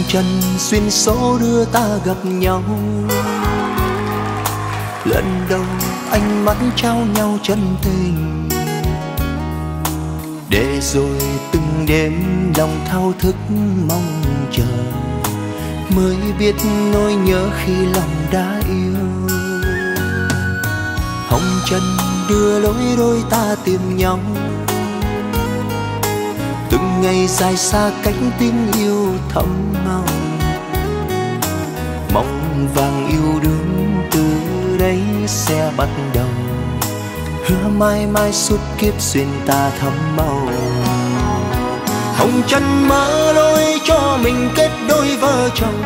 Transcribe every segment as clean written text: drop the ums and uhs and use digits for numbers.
trần duyên số đưa ta gặp nhau, lần đầu ánh mắt trao nhau chân tình, để rồi từng đêm lòng thao thức mong chờ, mới biết nỗi nhớ khi lòng đã yêu. Hồng trần đưa lối đôi ta tìm nhau, từng ngày dài xa cách tiếng yêu thầm mau, mong vàng yêu đương từ đây sẽ bắt đầu, hứa mãi mãi suốt kiếp duyên ta thắm màu. Hồng trần mở lối cho mình kết đôi vợ chồng,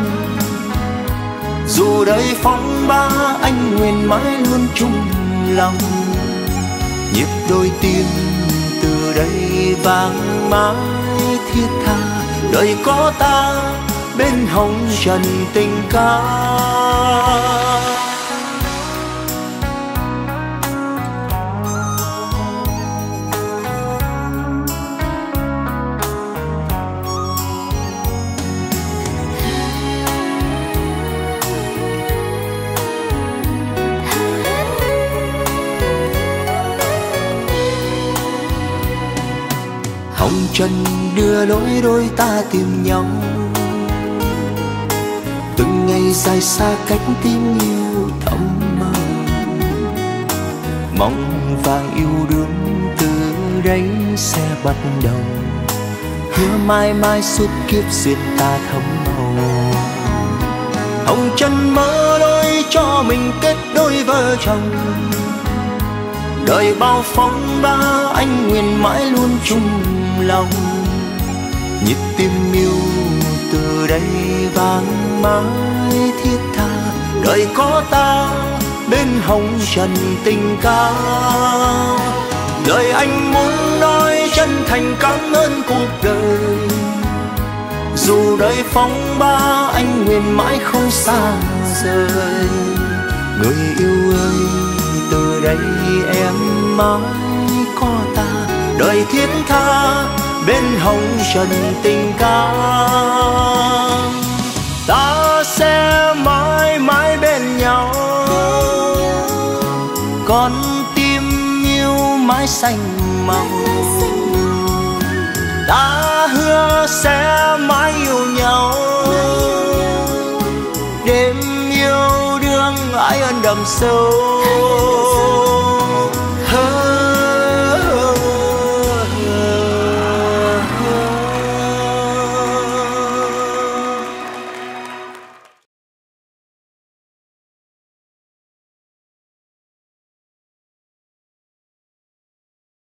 dù đời phong ba anh nguyện mãi luôn chung lòng, nhịp đôi tim từ đây vang mãi thiết tha, đời có ta bên hồng trần tình ca. Hồng trần đưa lối đôi ta tìm nhau, từng ngày dài xa cách tiếng yêu thầm màu, mong vàng yêu đương từ đây sẽ bắt đầu, hứa mãi mãi suốt kiếp duyên ta thắm màu. Hồng trần mở lối cho mình kết đôi vợ chồng, đời bao phong ba anh nguyện mãi luôn chung lòng, nhịp tim yêu từ đây vang mãi thiết tha, đời có ta bên hồng trần tình ca. Lời anh muốn nói chân thành cảm ơn cuộc đời, dù đời phong ba anh nguyện mãi không xa rời. Người yêu ơi từ đây em mãi có ta, đời thiết tha bên hồng trần tình ca. Ta sẽ mãi mãi bên nhau, con tim yêu mãi xanh màu. Ta hứa sẽ mãi yêu nhau, đêm yêu đương ái ân đậm sâu.